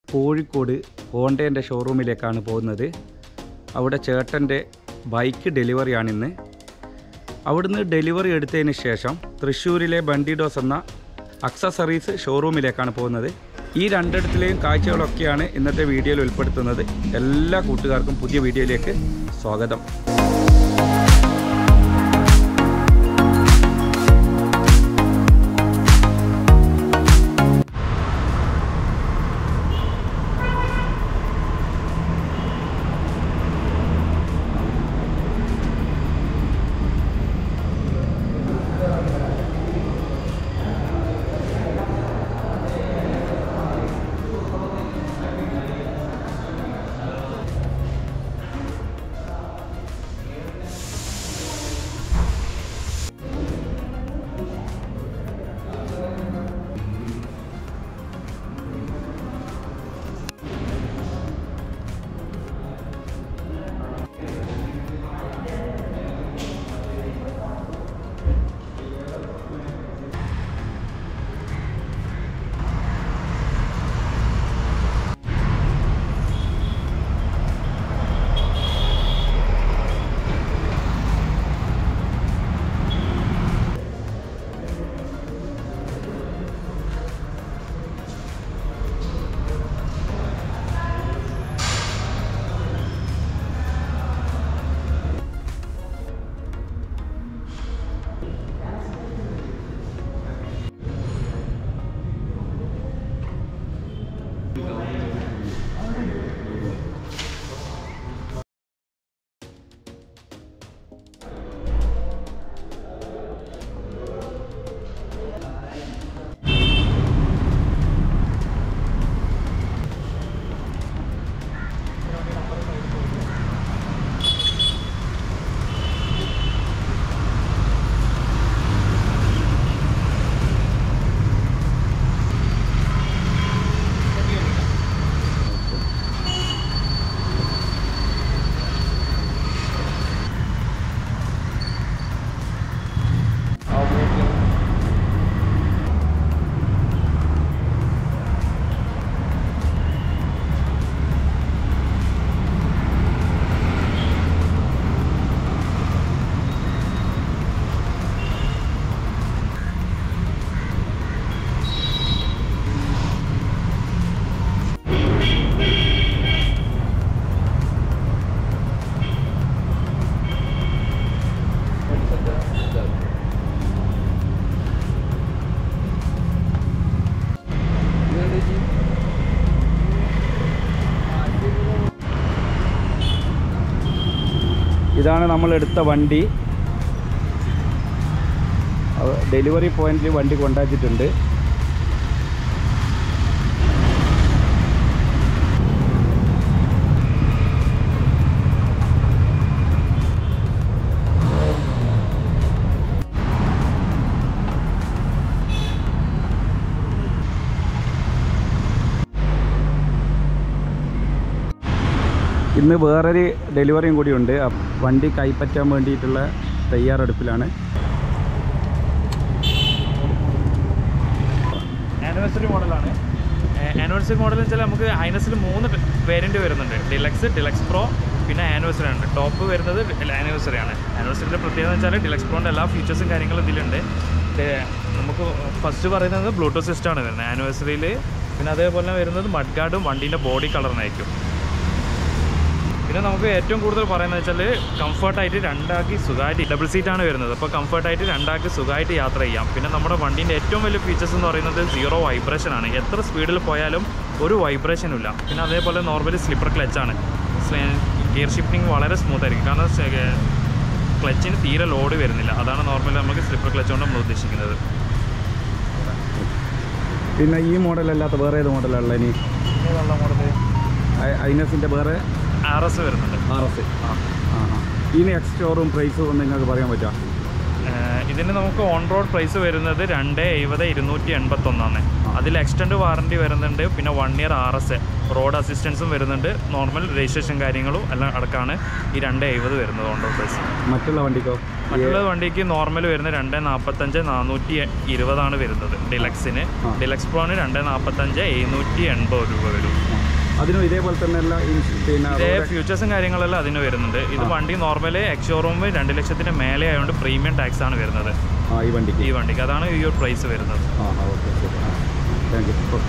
കോഴിക്കോട് ഹോണ്ടേൻ്റെ ഷോറൂമിലേക്കാണ് പോകുന്നത്. അവിടെ ചേട്ടൻ്റെ ബൈക്ക് ഡെലിവറിയാണിന്ന്. അവിടുന്ന് ഡെലിവറി എടുത്തതിന് ശേഷം തൃശ്ശൂരിലെ ബണ്ടിഡോസ് എന്ന അക്സസറീസ് ഷോറൂമിലേക്കാണ് പോകുന്നത്. ഈ രണ്ടിടത്തിലെയും കാഴ്ചകളൊക്കെയാണ് ഇന്നത്തെ വീഡിയോയിൽ ഉൾപ്പെടുത്തുന്നത്. എല്ലാ കൂട്ടുകാർക്കും പുതിയ വീഡിയോയിലേക്ക് സ്വാഗതം. ഇതാണ് നമ്മളെടുത്ത വണ്ടി. ഡെലിവറി പോയിന്റിൽ വണ്ടി കൊണ്ടാക്കിയിട്ടുണ്ട്. ഇന്ന് വേറൊരു ഡെലിവറിയും കൂടിയുണ്ട്. വണ്ടി കൈപ്പറ്റാൻ വേണ്ടിയിട്ടുള്ള തയ്യാറെടുപ്പിലാണ്. ആനിവേഴ്സറി മോഡലാണ്. ആനിവേഴ്സറി മോഡൽ വെച്ചാൽ നമുക്ക് ഹൈനസിൽ 3 വേരിയൻറ്റ് വരുന്നുണ്ട്. ഡിലക്സ് പ്രോ, പിന്നെ ആനിവേഴ്സറി ആണ്. ടോപ്പ് വരുന്നത് ആനിവേഴ്സറി ആണ്. ആനിവേഴ്സറിൻ്റെ പ്രത്യേകത എന്ന് വെച്ചാൽ ഡിലക്സ് പ്രോൻ്റെ എല്ലാ ഫീച്ചേഴ്സും കാര്യങ്ങളും ഇതിലുണ്ട്. നമുക്ക് ഫസ്റ്റ് പറയുന്നത് ബ്ലൂടൂത്ത് സിസ്റ്റമാണ് വരുന്നത് ആനിവേഴ്സറിയിൽ. പിന്നെ അതേപോലെ വരുന്നത് മഡ് ഗാർഡും വണ്ടീൻ്റെ ബോഡി കളറിനായിരിക്കും. പിന്നെ നമുക്ക് ഏറ്റവും കൂടുതൽ പറയുന്നത് വെച്ചാൽ കംഫർട്ടായിട്ട് രണ്ടാക്കി സുഖമായിട്ട് ഡബിൾ സീറ്റാണ് വരുന്നത്. അപ്പോൾ കംഫർട്ടായിട്ട് രണ്ടാക്കി സുഖമായിട്ട് യാത്ര ചെയ്യാം. പിന്നെ നമ്മുടെ വണ്ടീൻ്റെ ഏറ്റവും വലിയ ഫീച്ചേഴ്സ് എന്ന് പറയുന്നത് 0 വൈബ്രേഷനാണ്. എത്ര സ്പീഡിൽ പോയാലും ഒരു വൈബ്രേഷനും ഇല്ല. പിന്നെ അതേപോലെ നോർമലി സ്ലിപ്പർ ക്ലച്ചാണ്. ഗിയർ ഷിഫ്റ്റിംഗ് വളരെ സ്മൂത്ത് ആയിരിക്കും. കാരണം ക്ലച്ചിന് തീരെ ലോഡ് വരുന്നില്ല. അതാണ് നോർമലി നമുക്ക് സ്ലിപ്പർ ക്ലച്ച് കൊണ്ട് നമ്മൾ ഉദ്ദേശിക്കുന്നത്. പിന്നെ ഈ മോഡലല്ലാത്ത വേറെ ഏത് മോഡലുള്ള ഇനി നല്ല മോഡൽ ഹൈനസിൻ്റെ വേറെ RS വരുന്നുണ്ട്. RS ഇനി എക്സ് ഷോറൂം പ്രൈസ് ഒന്ന് നിങ്ങൾക്ക് പറയാൻ പറ്റുമോ? ഇതിന് നമുക്ക് ഓൺ റോഡ് പ്രൈസ് വരുന്നത് 270,281 അതിൽ എക്സ്റ്റൻഡ് വാറണ്ടി വരുന്നുണ്ട്. പിന്നെ 1 ഇയർ RS റോഡ് അസിസ്റ്റൻസും വരുന്നുണ്ട്. നോർമൽ രജിസ്ട്രേഷൻ കാര്യങ്ങളും എല്ലാം അടക്കമാണ് ഈ 270 വരുന്നത് ഓൺ റോഡ് പ്രൈസ്. മറ്റുള്ള വണ്ടിക്കോ? മറ്റുള്ള വണ്ടിക്ക് നോർമൽ വരുന്നത് 245,420 വരുന്നത് ഡിലക്സിന്. ഡിലക്സ് പ്രോന് 245,780 രൂപ വരും. അതിനും ഇതേപോലെ തന്നെ എല്ലാ പിന്നെ ഇതേ ഫ്യൂച്ചേഴ്സും കാര്യങ്ങളെല്ലാം അതിന് വരുന്നുണ്ട്. ഇത് വണ്ടി നോർമലി എക്സ് ഷോറൂം 2 ലക്ഷത്തിന് മേലെ ആയതുകൊണ്ട് പ്രീമിയം ടാക്സ് ആണ് വരുന്നത് ഈ വണ്ടിക്ക്. അതാണ് ഈ ഒരു പ്രൈസ് വരുന്നത്. ഓക്കെ ശരി. Thank you.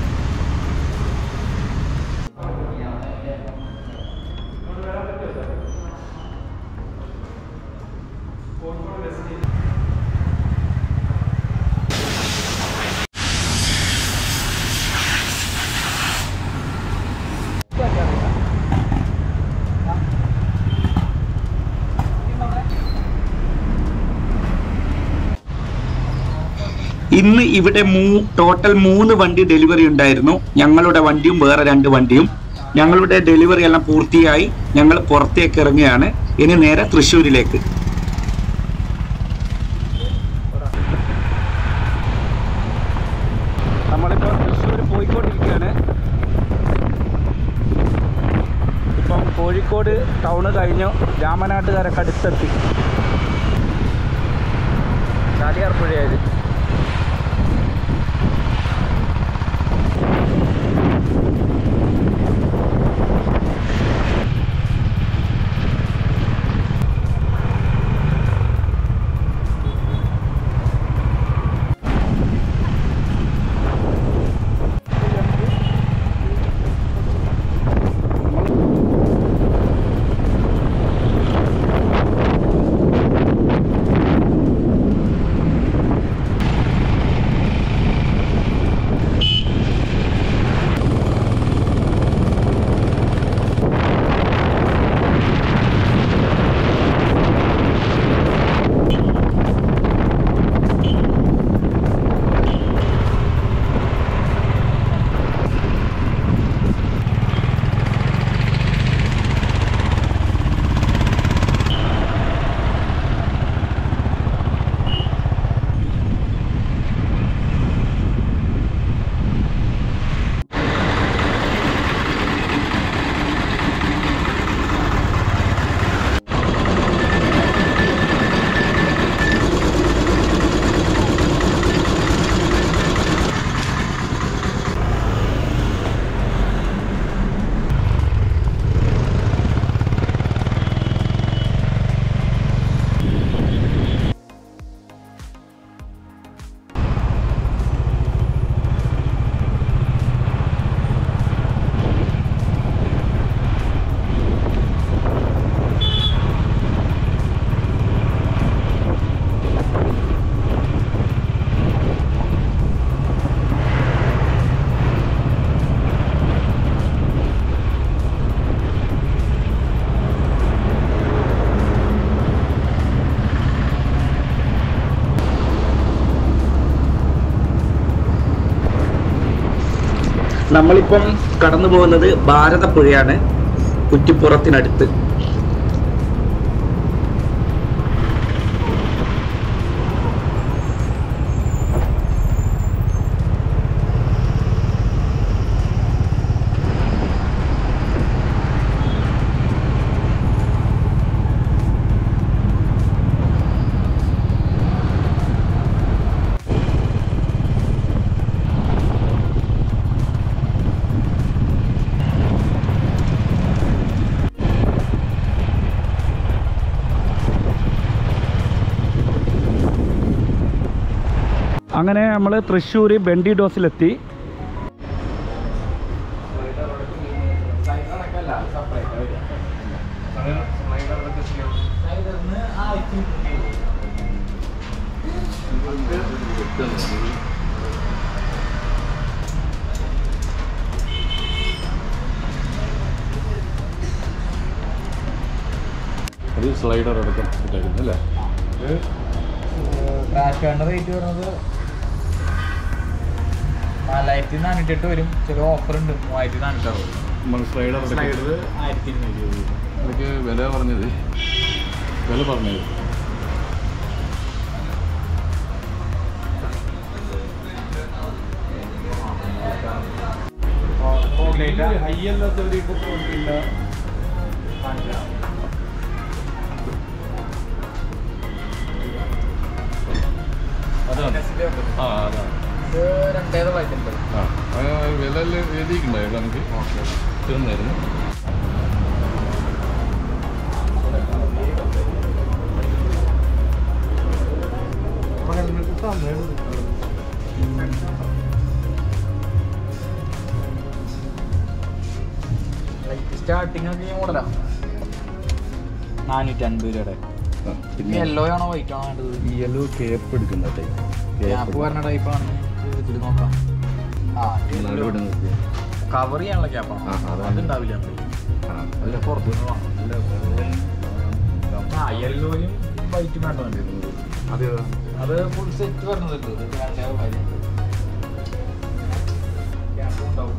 ഇന്ന് ഇവിടെ ടോട്ടൽ 3 വണ്ടി ഡെലിവറി ഉണ്ടായിരുന്നു. ഞങ്ങളുടെ വണ്ടിയും വേറെ 2 വണ്ടിയും. ഞങ്ങളുടെ ഡെലിവറി എല്ലാം പൂർത്തിയായി. ഞങ്ങൾ പുറത്തേക്ക് ഇറങ്ങുകയാണ്. ഇനി നേരെ തൃശ്ശൂരിലേക്ക്. നമ്മളിപ്പോൾ തൃശ്ശൂർ പോയിക്കൊണ്ടിരിക്കുകയാണ്. ഇപ്പം കോഴിക്കോട് ടൗണ് കഴിഞ്ഞു. രാമനാട്ടുകാരൊക്കെ അടുത്തെത്തി. ചാലിയാർ പുഴയായത്. നമ്മളിപ്പം കടന്നു പോകുന്നത് ഭാരതപ്പുഴയാണ്, കുറ്റിപ്പുറത്തിനടുത്ത്. അങ്ങനെ നമ്മൾ തൃശ്ശൂർ ബണ്ടി ഡോസിലെത്തി. ഒരു സ്ലൈഡർ എടുക്കാൻ അല്ലേ? ക്രാഷ് കാർഡിൻ്റെ റേറ്റ് വരുന്നത് 4408 വരും. ചെറിയ ഓഫർ ഉണ്ട് 3460. സ്ലൈഡർ 1220. എനിക്ക് വില പറഞ്ഞത് ഹൈയല്ലാത്ത ഒരു ഇല്ല. അതാണ്. അതാണ് $2,950. വില എഴുതിയിട്ടുണ്ടായിരുന്നു നമുക്ക് തീർന്നായിരുന്നു. സ്റ്റാർട്ടിങ് ഒക്കെ മോഡലാ 450 രൂപയുടെ. യെല്ലോ ആണോ വൈറ്റ് ആണോ വേണ്ടത്? യെല്ലോ കേപ്പ് എടുക്കുന്ന ടൈപ്പ്. ക്യാപ്പ് പറഞ്ഞ ടൈപ്പാണ് ഇതിൽ നോക്കാം. കവർ ചെയ്യാനുള്ള ക്യാപ്പാണ്, അതുണ്ടാവില്ല. അല്ല പുറത്ത് യെല്ലോയും വൈറ്റും വേണ്ടതുണ്ട്. അത് ഫുൾ സെറ്റ് പറഞ്ഞത് ക്യാപ്പും ഉണ്ടാവും.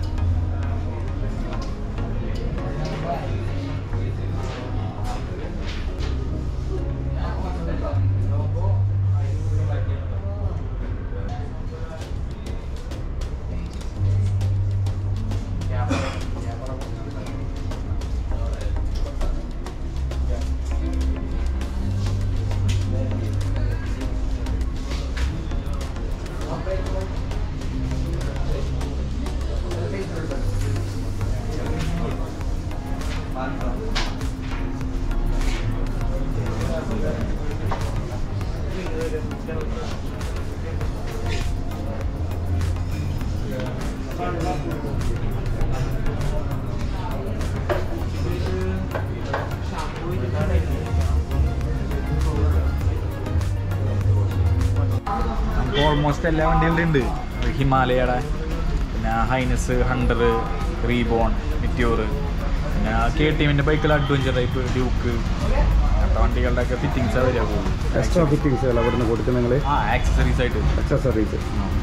ഓൾമോസ്റ്റ് എല്ലാ വണ്ടികളുടെ ഉണ്ട്. ഹിമാലയയുടെ, പിന്നെ ഹൈനസ്, ഹണ്ടർ, റീബോൺ, മിറ്റ്യൂർ, പിന്നെ KTM ബൈക്കുകൾ അഡ്വഞ്ചർ ടൈപ്പ്, ഡ്യൂക്ക്, അങ്ങനത്തെ വണ്ടികളുടെ ഒക്കെ ഫിറ്റിങ്സ് വരിക. എക്സ്ട്രാ ഫിറ്റിങ്സ് അല്ല അവിടെ നിന്ന് കൊടുക്കും നിങ്ങൾ? ആക്സസറീസ് ആയിട്ട്. ആക്സസറീസ്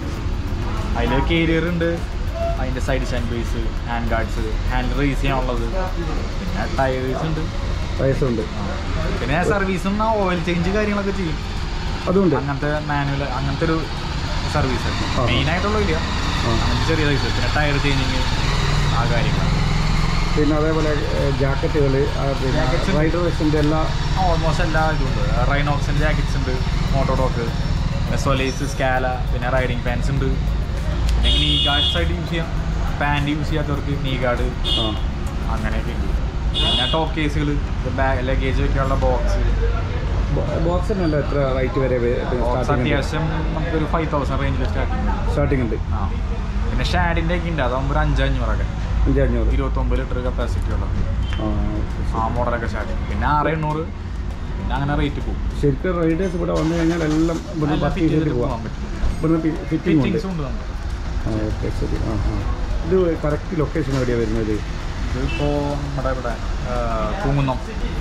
അതിൽ കേരിയർ ഉണ്ട്, അതിൻ്റെ side stand base, hand guards, hand raise ചെയ്യാനുള്ളത്, പിന്നെ ടയേഴ്സ് ഉണ്ട്, വയസ്സുണ്ട്. പിന്നെ സർവീസും ഓയിൽ ചേഞ്ച് കാര്യങ്ങളൊക്കെ ചെയ്യും. അതുണ്ട്. അങ്ങനത്തെ മാനുവൽ, അങ്ങനത്തെ ഒരു സർവീസ് മെയിനായിട്ടുള്ള ഇല്ല, അങ്ങനത്തെ ചെറിയ സർവീസ്. പിന്നെ ടയർ ചേഞ്ചിങ്, ആ കാര്യങ്ങൾ. പിന്നെ അതേപോലെ ജാക്കറ്റുകൾ, റൈഡേഴ്സിൻ്റെ എല്ലാ ഓൾമോസ്റ്റ് എല്ലാ ഇതുണ്ട്. റൈനോക്സിൻ്റെ ജാക്കറ്റ്സ് ഉണ്ട്, മോട്ടോഡോക്ക്, പിന്നെ സൊലേസ്, സ്കാല, പിന്നെ റൈഡിങ് പാൻസ് ഉണ്ട്. പിന്നെ നീ ഗാർഡ്സ് ആയിട്ട് യൂസ് ചെയ്യാം, പാൻറ് യൂസ് ചെയ്യാത്തവർക്ക് നീ ഗാർഡ്, അങ്ങനെയൊക്കെ ഉണ്ട്. പിന്നെ ടോപ്പ് കേസുകൾ, ലഗേജ് വെക്കാനുള്ള ബോക്സ്. ബോക്സിനല്ല എത്ര റേറ്റ് വരെ? അത്യാവശ്യം നമുക്കൊരു 5,000 റേഞ്ചിൽ സ്റ്റാർട്ടിംഗ് ഉണ്ട്. പിന്നെ ഷാഡിൻ്റെ ഒക്കെ ഉണ്ട്, അതാകുമ്പോൾ ഒരു 5,500 5,500 29 ലിറ്റർ കപ്പാസിറ്റി ഉള്ളത് ആ മോഡലൊക്കെ സ്റ്റാർട്ടിങ്. പിന്നെ 6,800, പിന്നെ അങ്ങനെ റേറ്റ് പോകും. ശരിക്കും റൈഡേഴ്സ് ഇവിടെ വന്നു കഴിഞ്ഞാൽ എല്ലാം ഇവിടുന്ന് പർച്ചേസ് ചെയ്ത് പോകാൻ പറ്റും. ഇവിടുന്ന് ഫിറ്റിംഗ്സ് ഉണ്ട് നമുക്ക്. ഓക്കെ, ശരി. ഇത് കറക്റ്റ് ലൊക്കേഷൻ എവിടെയാണ് വരുന്നത്? ഇതിപ്പോൾ നമ്മുടെ ഇവിടെ പൂങ്കുന്നം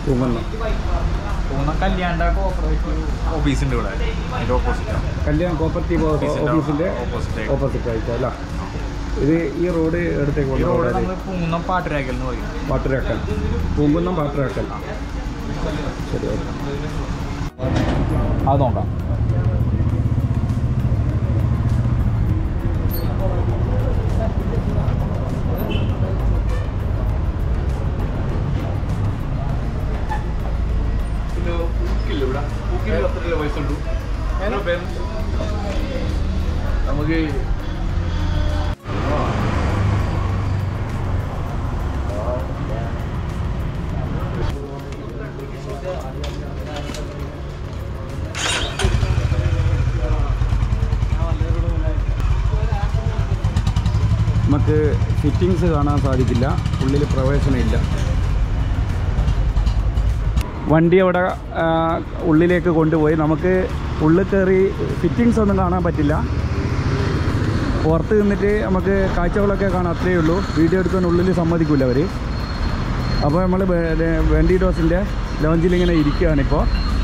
കല്യാണ്ട കോപ്പറേറ്റീവ് ഓഫീസിൻ്റെ ഇവിടെ, അതിൻ്റെ ഓപ്പോസിറ്റാണ്. കല്യാൺ കോപ്പറേറ്റീവ് ഓഫീസിൻ്റെ ഓപ്പോസിറ്റ് ആയിട്ടല്ല. ഇത് ഈ റോഡ് എടുത്തേക്ക് നമ്മൾ പൂങ്കുന്നം പാട്ടുരാക്കൽ എന്ന് പറയും. പാട്ടുരാക്കൽ, പൂങ്കുന്നം പാട്ടുരാക്കൽ. ശരി, അത് നോക്കാം. നമുക്ക് നമുക്ക് ഫിറ്റിങ്സ് കാണാൻ സാധിക്കില്ല, ഉള്ളിൽ പ്രവേശനമില്ല. വണ്ടി അവിടെ ഉള്ളിലേക്ക് കൊണ്ടുപോയി നമുക്ക് ഉള്ളിൽ കയറി ഫിറ്റിങ്സ് ഒന്നും കാണാൻ പറ്റില്ല. പുറത്ത് നിന്നിട്ട് നമുക്ക് കാഴ്ചകളൊക്കെ കാണാം, അത്രയേ ഉള്ളൂ. വീഡിയോ എടുക്കാൻ ഉള്ളിൽ സമ്മതിക്കില്ല അവർ. അപ്പോൾ നമ്മൾ വെൻഡിഡോസിൻ്റെ ലോഞ്ചിൽ ഇങ്ങനെ ഇരിക്കുകയാണിപ്പോൾ.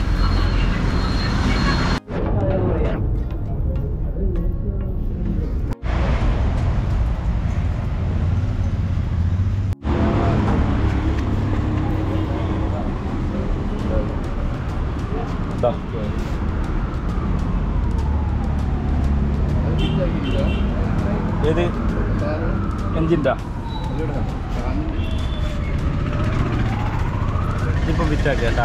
ഏത് എഞ്ചിൻ്റെ ഇതിപ്പോൾ വിറ്റാക്കി കേട്ടാ,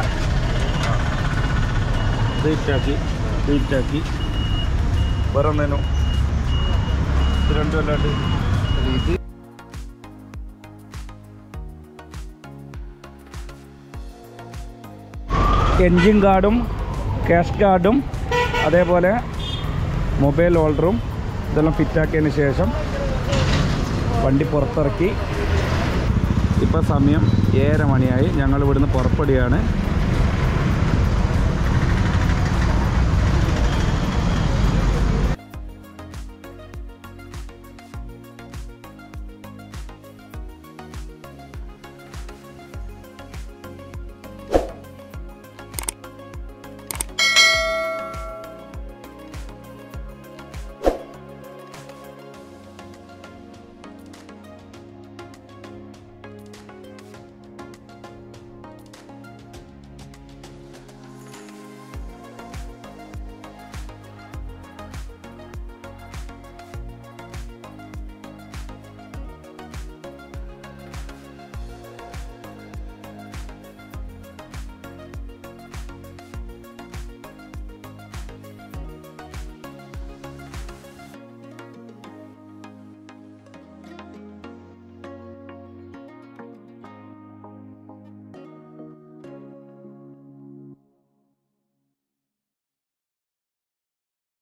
ഇത് വിറ്റാക്കി വേറെ ഒന്നേനു 2 കൊല്ലമായിട്ട്. ഇത് എൻജിൻ ഗാർഡും ക്യാഷ് ഗാർഡും അതേപോലെ മൊബൈൽ ഹോൾഡറും ഇതെല്ലാം ഫിറ്റാക്കിയതിന് ശേഷം വണ്ടി പുറത്തിറക്കി. ഇപ്പോൾ സമയം 7:30 മണിയായി. ഞങ്ങൾ ഇവിടുന്ന് പുറപ്പെടുകയാണ്.